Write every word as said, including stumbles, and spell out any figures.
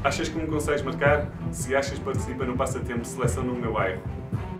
Achas que me consegues marcar? Se achas, participa no passatempo de seleção no meu bairro.